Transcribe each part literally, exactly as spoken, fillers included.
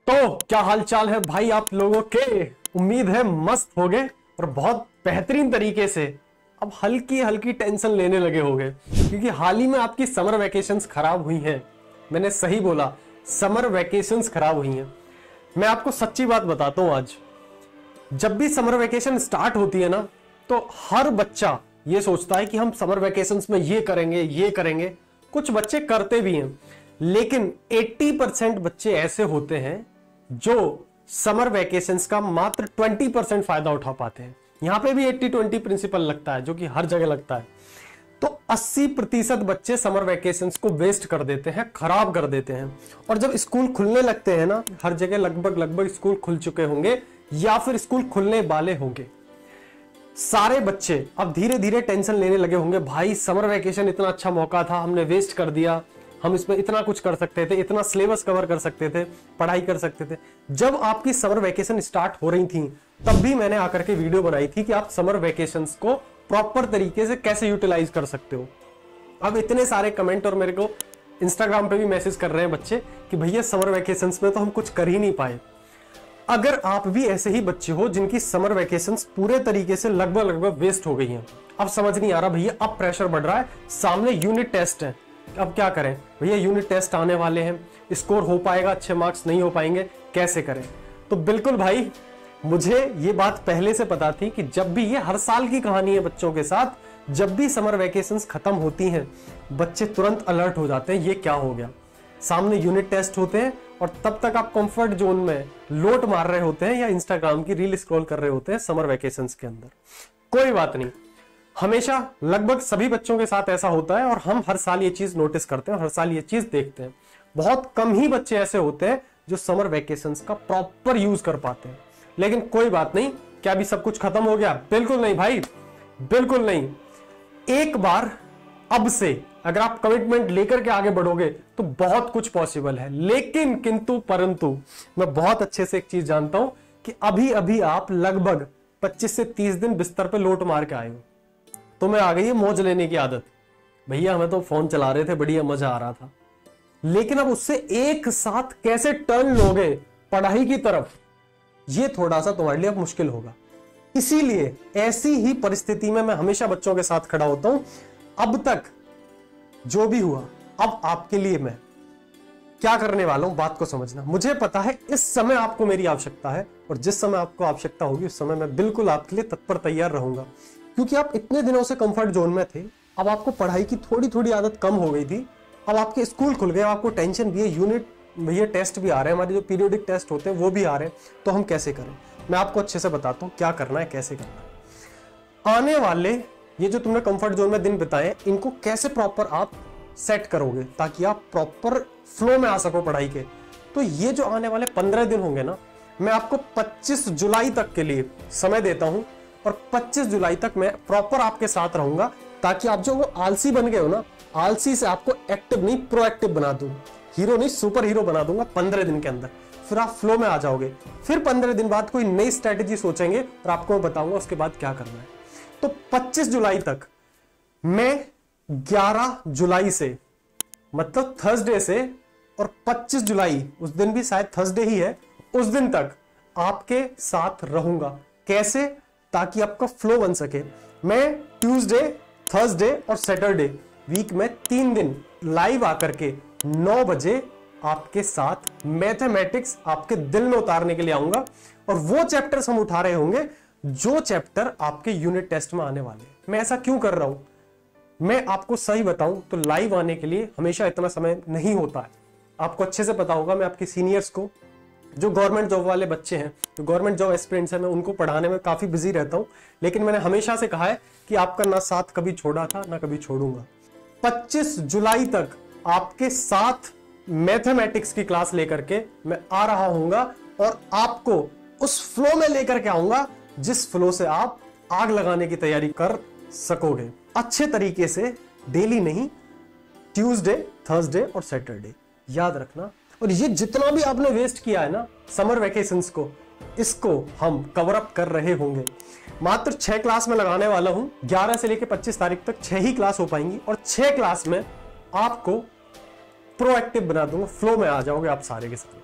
तो क्या हाल चाल है भाई आप लोगों के। उम्मीद है मस्त हो गए और बहुत बेहतरीन तरीके से अब हल्की हल्की टेंशन लेने लगे होंगे, क्योंकि हाल ही में आपकी समर वैकेशंस खराब हुई हैं। मैंने सही बोला, समर वैकेशंस खराब हुई हैं। मैं आपको सच्ची बात बताता हूं, आज जब भी समर वैकेशन स्टार्ट होती है ना, तो हर बच्चा ये सोचता है कि हम समर वैकेशंस में ये करेंगे ये करेंगे। कुछ बच्चे करते भी हैं, लेकिन अस्सी परसेंट बच्चे ऐसे होते हैं जो समर वैकेशंस का मात्र बीस परसेंट फायदा उठा पाते हैं। यहां पे भी अस्सी बीस प्रिंसिपल लगता है, जो कि हर जगह लगता है। तो अस्सी प्रतिशत बच्चे समर वैकेशंस को वेस्ट कर देते हैं, खराब कर देते हैं। और जब स्कूल खुलने लगते हैं ना, हर जगह लगभग लगभग स्कूल खुल चुके होंगे या फिर स्कूल खुलने वाले होंगे, सारे बच्चे अब धीरे धीरे टेंशन लेने लगे होंगे। भाई समर वैकेशन इतना अच्छा मौका था, हमने वेस्ट कर दिया। हम इसमें इतना कुछ कर सकते थे, इतना सिलेबस कवर कर सकते थे, पढ़ाई कर सकते थे। जब आपकी समर वैकेशन स्टार्ट हो रही थी, तब भी मैंने आकर के वीडियो बनाई थी कि आप समर वैकेशंस को प्रॉपर तरीके से कैसे यूटिलाइज कर सकते हो। अब इतने सारे कमेंट और मेरे को इंस्टाग्राम पे भी मैसेज कर रहे हैं बच्चे कि भैया समर वैकेशंस में तो हम कुछ कर ही नहीं पाए। अगर आप भी ऐसे ही बच्चे हो जिनकी समर वैकेशंस पूरे तरीके से लगभग लगभग वेस्ट हो गई हैं, अब समझ नहीं आ रहा भैया, अब प्रेशर बढ़ रहा है, सामने यूनिट टेस्ट है, अब क्या करें भैया, यूनिट टेस्ट आने वाले हैं, स्कोर हो पाएगा, अच्छे मार्क्स नहीं हो पाएंगे, कैसे करें। तो बिल्कुल भाई, मुझे ये बात पहले से पता थी कि जब भी, ये हर साल की कहानी है बच्चों के साथ, जब भी समर वैकेशंस खत्म होती हैं, बच्चे तुरंत अलर्ट हो जाते हैं, ये क्या हो गया। सामने यूनिट टेस्ट होते हैं और तब तक आप कंफर्ट जोन में लोट मार रहे होते हैं या इंस्टाग्राम की रील स्क्रॉल कर रहे होते हैं समर वैकेशंस के अंदर। कोई बात नहीं, हमेशा लगभग सभी बच्चों के साथ ऐसा होता है और हम हर साल ये चीज नोटिस करते हैं और हर साल ये चीज देखते हैं। बहुत कम ही बच्चे ऐसे होते हैं जो समर वैकेशंस का प्रॉपर यूज कर पाते हैं। लेकिन कोई बात नहीं, क्या अभी सब कुछ खत्म हो गया? बिल्कुल नहीं भाई, बिल्कुल नहीं। एक बार अब से अगर आप कमिटमेंट लेकर के आगे बढ़ोगे तो बहुत कुछ पॉसिबल है। लेकिन किंतु परंतु मैं बहुत अच्छे से एक चीज जानता हूं कि अभी अभी आप लगभग पच्चीस से तीस दिन बिस्तर पे लोट मार के आए हो, तो मैं आ गई है मौज लेने की आदत। भैया हमें तो फोन चला रहे थे, बढ़िया मजा आ रहा था, लेकिन अब उससे एक साथ कैसे टर्न लोगे पढ़ाई की तरफ, ये थोड़ा सा तुम्हारे लिए अब मुश्किल होगा। इसीलिए ऐसी ही परिस्थिति में मैं हमेशा बच्चों के साथ खड़ा होता हूं। अब तक जो भी हुआ, अब आपके लिए मैं क्या करने वाला हूं, बात को समझना। मुझे पता है इस समय आपको मेरी आवश्यकता है, और जिस समय आपको आवश्यकता होगी उस समय मैं बिल्कुल आपके लिए तत्पर तैयार रहूंगा। क्योंकि आप इतने दिनों से कंफर्ट जोन में थे, अब आपको पढ़ाई की थोड़ी थोड़ी आदत कम हो गई थी, अब आपके स्कूल खुल गए, आपको टेंशन भी है, यूनिट भैया टेस्ट भी आ रहे हैं, हमारे जो पीरियोडिक टेस्ट होते हैं वो भी आ रहे हैं, तो हम कैसे करें। मैं आपको अच्छे से बताता हूँ क्या करना है, कैसे करना है। आने वाले ये जो तुमने कंफर्ट जोन में दिन बिताए, इनको कैसे प्रॉपर आप सेट करोगे ताकि आप प्रॉपर फ्लो में आ सको पढ़ाई के। तो ये जो आने वाले पंद्रह दिन होंगे ना, मैं आपको पच्चीस जुलाई तक के लिए समय देता हूं, और पच्चीस जुलाई तक मैं प्रॉपर आपके साथ रहूंगा, ताकि आप जो वो आलसी बन गए हो ना, आलसी से आपको एक्टिव नहीं प्रोएक्टिव बना दूं, हीरो नहीं सुपर हीरो बना दूंगा पंद्रह दिन के अंदर। फिर आप फ्लो में आ जाओगे। फिर पंद्रह दिन बाद कोई नई स्ट्रेटेजी सोचेंगे और आपको मैं बताऊंगा उसके बाद क्या करना है। तो पच्चीस जुलाई तक मैं ग्यारह जुलाई से, मतलब थर्सडे से, और पच्चीस जुलाई, उस दिन भी शायद थर्सडे ही है, उस दिन तक आपके साथ रहूंगा। कैसे? ताकि आपका फ्लो बन सके। मैं ट्यूसडे, थर्सडे और सैटरडे, वीक में तीन दिन लाइव आकर के नौ बजे आपके साथ मैथमेटिक्स आपके दिल में उतारने के लिए आऊंगा, और वो चैप्टर्स हम उठा रहे होंगे जो चैप्टर आपके यूनिट टेस्ट में आने वाले हैं। मैं ऐसा क्यों कर रहा हूं, मैं आपको सही बताऊं तो लाइव आने के लिए हमेशा इतना समय नहीं होता है। आपको अच्छे से पता होगा, मैं आपके सीनियर्स को, जो गवर्नमेंट जॉब वाले बच्चे हैं, जो गवर्नमेंट जॉब एस्पिरेंट्स हैं, मैं उनको पढ़ाने में काफी बिजी रहता हूं। लेकिन मैंने हमेशा से कहा है कि आपका ना साथ कभी छोड़ा था ना कभी छोड़ूंगा। पच्चीस जुलाई तक आपके साथ मैथमेटिक्स की क्लास लेकर के मैं आ रहा हूंगा, और आपको उस फ्लो में लेकर के आऊंगा जिस फ्लो से आप आग लगाने की तैयारी कर सकोगे अच्छे तरीके से। डेली नहीं, ट्यूसडे, थर्सडे और सैटरडे, याद रखना। और ये जितना भी आपने वेस्ट किया है ना समर वैकेशंस को, इसको हम कवर अप कर रहे होंगे। मात्र छह क्लास में लगाने वाला हूं, ग्यारह से लेकर पच्चीस तारीख तक छह ही क्लास हो पाएंगी, और छह क्लास में आपको प्रोएक्टिव बना दूंगा, फ्लो में आ जाओगे आप सारे के सारे।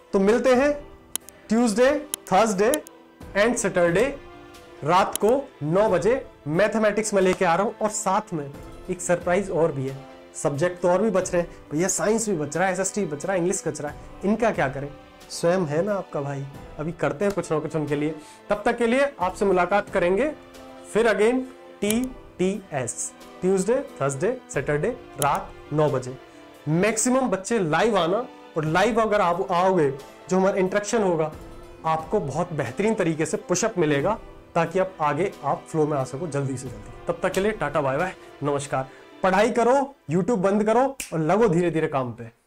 तो मिलते हैं ट्यूसडे, थर्सडे एंड सैटरडे रात को नौ बजे मैथमेटिक्स में लेके आ रहा हूं। और साथ में एक सरप्राइज और भी है। सब्जेक्ट तो और भी बच रहे हैं भैया, साइंस भी बच रहा है, एसएसटी बच रहा है, इंग्लिश बच रहा है, इनका क्या करें? स्वयं है ना आपका भाई, अभी करते हैं कुछ ना कुछ उनके लिए। तब तक के लिए आपसे मुलाकात करेंगे फिर again T T S, Tuesday, Thursday, Saturday रात नौ बजे। मैक्सिमम बच्चे लाइव आना, और लाइव अगर आप आओगे जो हमारा इंटरेक्शन होगा, आपको बहुत बेहतरीन तरीके से पुशअप मिलेगा ताकि आप आगे आप फ्लो में आ सको जल्दी से जल्दी। तब तक के लिए टाटा बाय बाय, नमस्कार। पढ़ाई करो, यूट्यूब बंद करो और लगो धीरे धीरे काम पे।